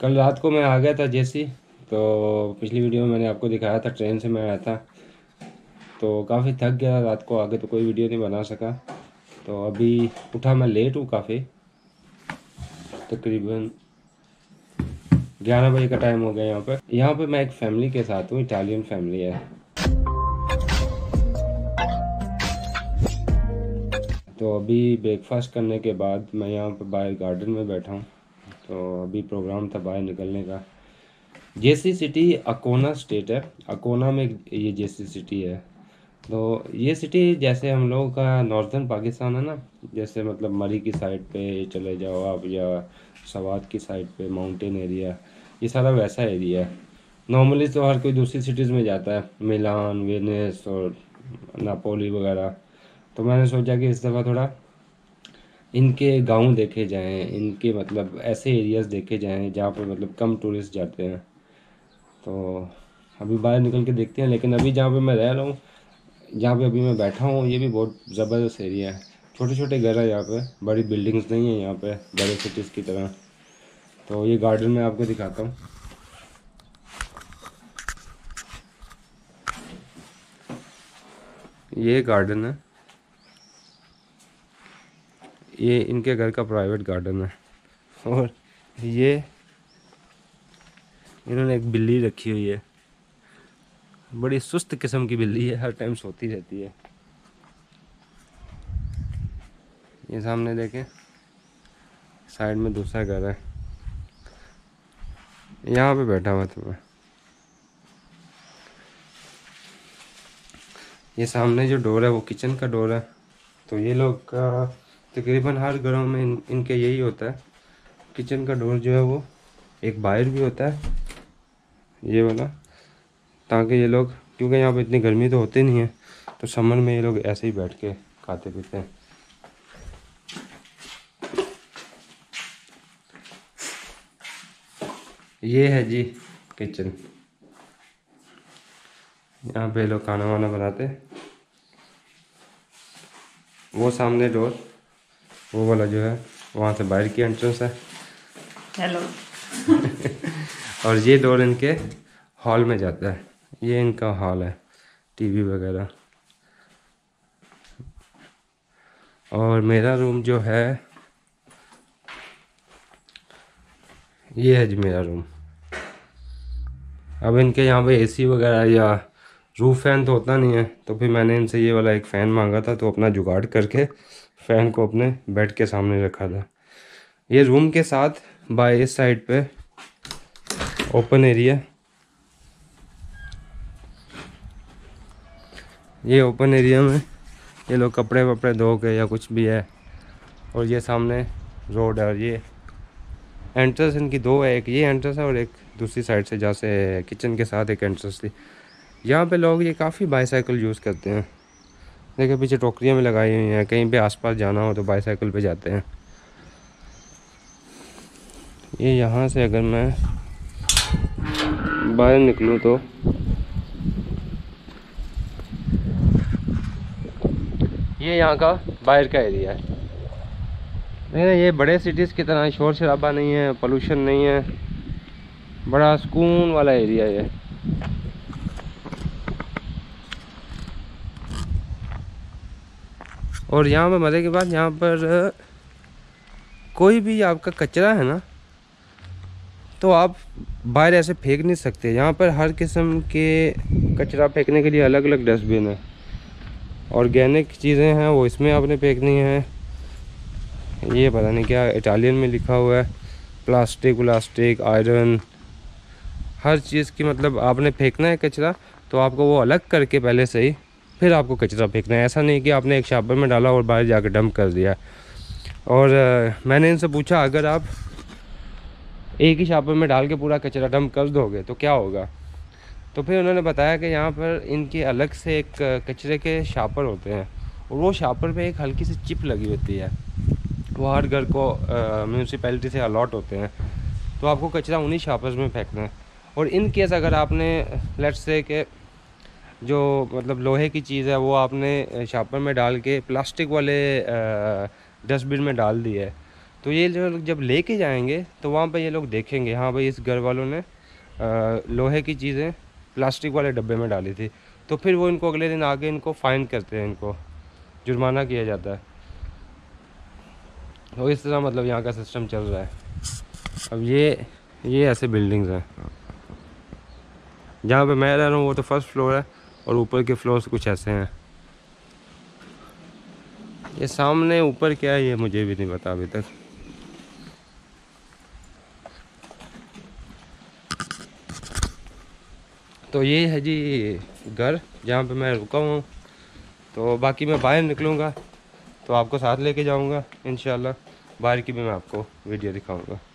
कल रात को मैं आ गया था जेसी। तो पिछली वीडियो में मैंने आपको दिखाया था ट्रेन से मैं आया था। तो काफ़ी थक गया रात को आके, तो कोई वीडियो नहीं बना सका। तो अभी उठा मैं लेट हूँ काफ़ी, तकरीबन 11 बजे का टाइम हो गया। यहाँ पे मैं एक फ़ैमिली के साथ हूँ, इटालियन फैमिली है। तो अभी ब्रेकफास्ट करने के बाद मैं यहाँ पे बाहर गार्डन में बैठा हूँ। तो अभी प्रोग्राम था बाहर निकलने का। जेसी सिटी अकोना स्टेट है, अकोना में ये जेसी सिटी है। तो ये सिटी जैसे हम लोगों का नॉर्दर्न पाकिस्तान है ना, जैसे मतलब मरी की साइड पे चले जाओ आप, या सवात की साइड पे माउंटेन एरिया, ये सारा वैसा एरिया है। नॉर्मली तो हर कोई दूसरी सिटीज़ में जाता है, मिलान, वेनिस और नापोली वगैरह। तो मैंने सोचा कि इस दफ़ा थोड़ा इनके गांव देखे जाएं, इनके मतलब ऐसे एरियाज़ देखे जाएं जहाँ पर मतलब कम टूरिस्ट जाते हैं। तो अभी बाहर निकल के देखते हैं। लेकिन अभी जहाँ पे मैं रह रहा हूँ, जहाँ पे अभी मैं बैठा हूँ, ये भी बहुत ज़बरदस्त एरिया है। छोटे छोटे घर है यहाँ पे, बड़ी बिल्डिंग्स नहीं है यहाँ पे बड़े सिटीज़ की तरह। तो ये गार्डन मैं आपको दिखाता हूँ। ये गार्डन है, ये इनके घर का प्राइवेट गार्डन है। और ये इन्होंने एक बिल्ली रखी हुई है, बड़ी सुस्त किस्म की बिल्ली है, हर टाइम सोती रहती है। ये सामने देखें, साइड में दूसरा घर है, यहाँ पे बैठा हुआ था मैं। ये सामने जो डोर है वो किचन का डोर है। तो ये लोग का तकरीबन हर घरों में इनके यही होता है। किचन का डोर जो है वो एक बाहर भी होता है, ये वाला, ताकि ये लोग, क्योंकि यहाँ पे इतनी गर्मी तो होती नहीं है, तो समर में ये लोग ऐसे ही बैठ के खाते पीते हैं। ये है जी किचन, यहाँ पे लोग खाना वाना बनाते हैं। वो सामने डोर, वो वाला जो है, वहाँ से बाहर की एंट्रेंस है। हेलो। और ये डोर इनके हॉल में जाता है, ये इनका हॉल है, टीवी वगैरह। और मेरा रूम जो है, ये है जी मेरा रूम। अब इनके यहाँ पे एसी वगैरह या रूफ फैन तो होता नहीं है, तो फिर मैंने इनसे ये वाला एक फ़ैन मांगा था, तो अपना जुगाड़ करके फ़ैन को अपने बेड के सामने रखा था। ये रूम के साथ बाय इस साइड पे ओपन एरिया, ये ओपन एरिया में ये लोग कपड़े वपड़े धो के या कुछ भी है। और ये सामने रोड है, और ये एंट्रेंस इनकी दो है, एक ये एंट्रेंस है और एक दूसरी साइड से जहाँ से किचन के साथ एक एंट्रेंस थी। यहाँ पे लोग ये काफ़ी बाईसाइकिल यूज़ करते हैं। देखिए पीछे टोकरियाँ में लगाई हुई हैं, कहीं पे आसपास जाना हो तो बाईसाइकिल पे जाते हैं। ये यहाँ से अगर मैं बाहर निकलूँ तो ये यहाँ का बाहर का एरिया है। नहीं, ये बड़े सिटीज़ की तरह शोर शराबा नहीं है, पोल्यूशन नहीं है, बड़ा सुकून वाला एरिया है। और यहाँ पर मज़े की बात, यहाँ पर कोई भी आपका कचरा है ना, तो आप बाहर ऐसे फेंक नहीं सकते। यहाँ पर हर किस्म के कचरा फेंकने के लिए अलग अलग डस्टबिन है। ऑर्गेनिक चीज़ें हैं वो इसमें आपने फेंकनी है। ये पता नहीं क्या इटालियन में लिखा हुआ है, प्लास्टिक व्लास्टिक आयरन, हर चीज़ की मतलब आपने फेंकना है कचरा, तो आपको वो अलग करके पहले से ही फिर आपको कचरा फेंकना है। ऐसा नहीं कि आपने एक शापर में डाला और बाहर जाकर डंप कर दिया। और मैंने इनसे पूछा, अगर आप एक ही शापर में डाल के पूरा कचरा डंप कर दोगे तो क्या होगा? तो फिर उन्होंने बताया कि यहाँ पर इनके अलग से एक कचरे के शापर होते हैं, और वो शापर पे एक हल्की सी चिप लगी होती है। वो हर घर को म्यूनसिपैलिटी से अलॉट होते हैं, तो आपको कचरा उन्हीं शापर्स में फेंकना है। और इन केस अगर आपने लेट्स से कि जो मतलब लोहे की चीज़ है वो आपने शापर में डाल के प्लास्टिक वाले डस्टबिन में डाल दी है, तो ये लोग जब लेके जाएंगे तो वहाँ पे ये लोग देखेंगे, हाँ भाई इस घर वालों ने लोहे की चीज़ें प्लास्टिक वाले डब्बे में डाली थी, तो फिर वो इनको अगले दिन आगे इनको फ़ाइन करते हैं, इनको जुर्माना किया जाता है। तो इस तरह मतलब यहाँ का सिस्टम चल रहा है। अब ये ऐसे बिल्डिंग्स हैं। जहाँ पे मैं रह रहा हूँ वो तो फर्स्ट फ्लोर है, और ऊपर के फ्लोर्स कुछ ऐसे हैं। ये सामने ऊपर क्या है ये मुझे भी नहीं पता अभी तक। तो ये है जी घर जहाँ पे मैं रुका हूँ। तो बाकी मैं बाहर निकलूँगा तो आपको साथ लेके जाऊँगा इंशाल्लाह। बाहर की भी मैं आपको वीडियो दिखाऊँगा।